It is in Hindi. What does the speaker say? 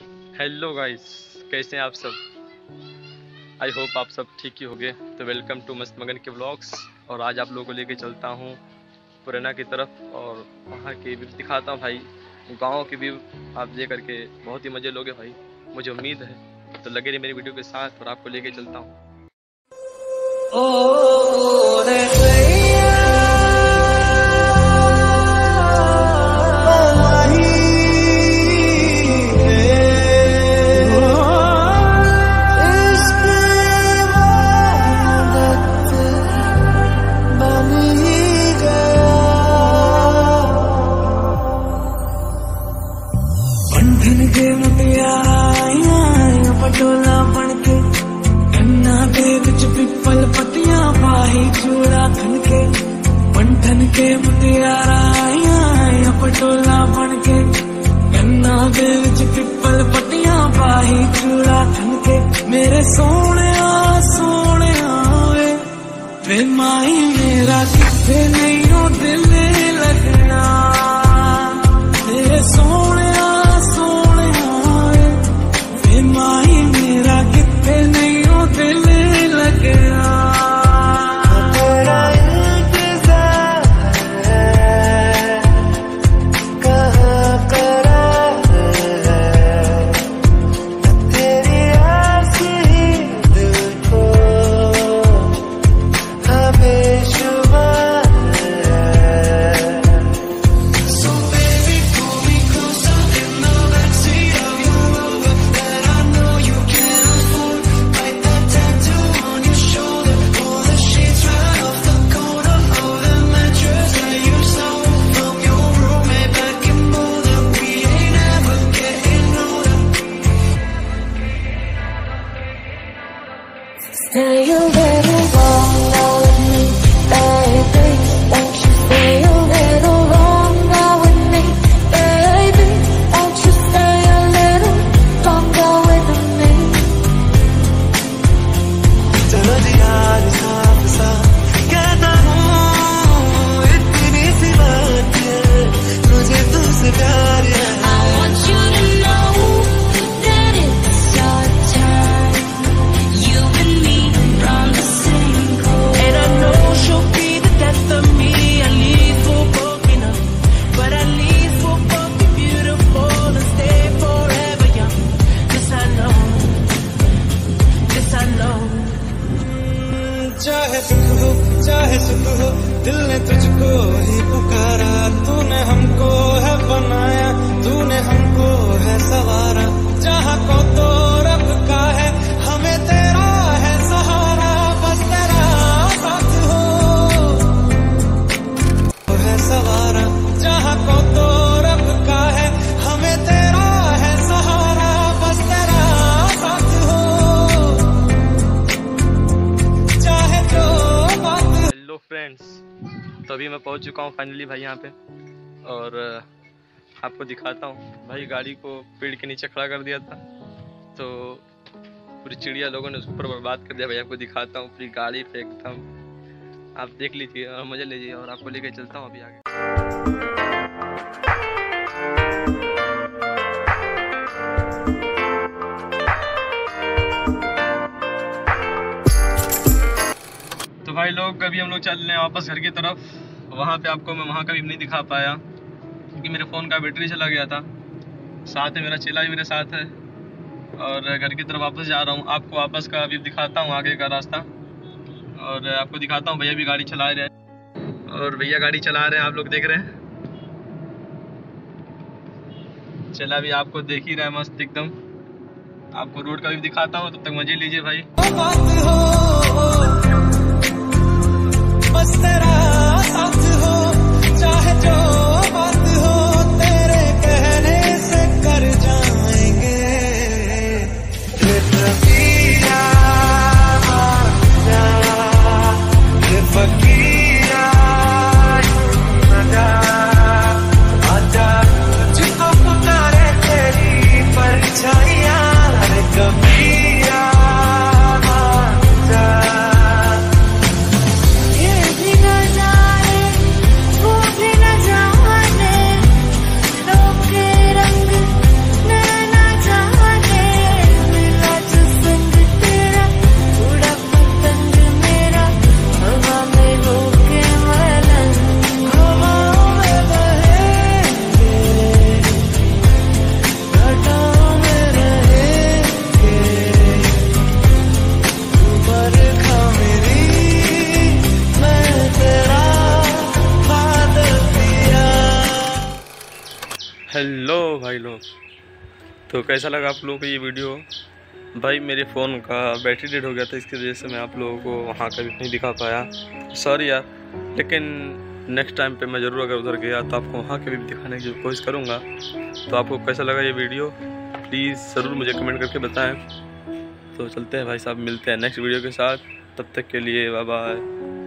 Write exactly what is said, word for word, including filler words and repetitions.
हेलो गाइस, कैसे हैं आप सब। आई होप आप सब ठीक ही होंगे। तो वेलकम टू मस्त मगन के व्लॉग्स। और आज आप लोगों को लेके चलता हूँ पुराना की तरफ और वहाँ के व्यू दिखाता हूँ भाई। गांव के व्यू आप देख करके बहुत ही मज़े लोगे भाई, मुझे उम्मीद है। तो लगे रहिए मेरी वीडियो के साथ और आपको लेके चलता हूँ। पटोला बनके गन्ना के कुछ पिपल पतियां पाही चूड़ा खनके बंधन के मुटियारा आया पटोला बनके गन्ना के कुछ पिपल पतियां पाही चूड़ा खनके मेरे सोने सोने वे वे माही मेरा किथे नहीं हो दिल लगना तेरे सोने सोने वे माही मेरा किथे नहीं हो दिल लगना तेरा इंतजार है कहाँ करा है तेरी आस ही दिल को हमें शुमार है। So baby pull me closer in the backseat of your Rover that I know you can't afford. Bite that tattoo on your shoulder, pull the sheets right off the corner of the mattress that you stole from your roommate back in Boulder. We ain't ever getting older. Stay a little longer with me, baby. Won't you stay a little longer with me, baby? Won't you stay a little longer with me? चलो जी आज साफ साफ कहता हूँ इतनी सी बात है मुझे तुमसे प्यार है। I want you to know that it's our time. You and me on the same coast. And I know she'll be the death of me. At least we'll both be enough. But at least we'll both be beautiful and stay forever young. This I know. This I know. चाहे सुख हो चाहे सुख हो दिल ने तुझको ही पुकारा तूने हमको है बनाया तूने हमको है सवारा जहाँ को तो रब का है हमें तेरा है सहारा बस तेरा साथ हो है सवारा जहाँ को तो रब का है हमें तेरा है सहारा बस तेरा साथ हो चाहे जो बात हो। हेलो फ्रेंड्स, तो अभी मैं पहुंच चुका हूं फाइनली भाई यहाँ पे। और आपको दिखाता हूं भाई, गाड़ी को पेड़ के नीचे खड़ा कर दिया था तो पूरी चिड़िया लोगों ने उसके ऊपर बर्बाद कर दिया भाई। आपको दिखाता हूं पूरी गाड़ी फेंकता हूं, आप देख लीजिए और मज़े लीजिए और आपको लेके चलता हूं अभी आगे। तो भाई लोग अभी हम लोग चल रहे हैं वापस घर की तरफ। वहाँ पे आपको मैं वहाँ का भी नहीं दिखा पाया क्योंकि मेरे फ़ोन का बैटरी चला गया था। साथ में मेरा चेला भी मेरे साथ है और घर की तरफ वापस जा रहा हूँ। आपको वापस का भी दिखाता हूँ आगे का रास्ता और आपको दिखाता हूँ भैया भी गाड़ी चला रहे हैं और भैया गाड़ी चला रहे हैं, आप लोग देख रहे हैं। चला भी आपको देख ही रहा है मस्त एकदम। आपको रोड का भी दिखाता हूँ, तब तक मजे लीजिए भाई। बस तेरा साथ हो चाहे जो बात हो तेरे कहने से कर जाएंगे ये फकीरा ये फकीरा आजा जिसको पुकारे तेरी परछाइयां कबीरा ये भी ना हेलो भाई लोग, तो कैसा लगा आप लोगों को ये वीडियो? भाई मेरे फ़ोन का बैटरी डेड हो गया था, इसकी वजह से मैं आप लोगों को वहाँ का भी नहीं दिखा पाया, सॉरी यार। लेकिन नेक्स्ट टाइम पे मैं ज़रूर अगर उधर गया तो आपको वहाँ के भी दिखाने की कोशिश करूँगा। तो आपको कैसा लगा ये वीडियो प्लीज़ ज़रूर मुझे कमेंट करके बताएं। तो चलते हैं भाई साहब, मिलते हैं नेक्स्ट वीडियो के साथ, तब तक के लिए बाय बाय।